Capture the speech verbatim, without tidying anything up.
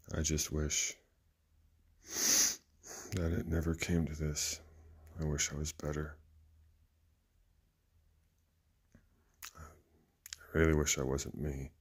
I just wish that it never came to this. I wish I was better. I really wish I wasn't me.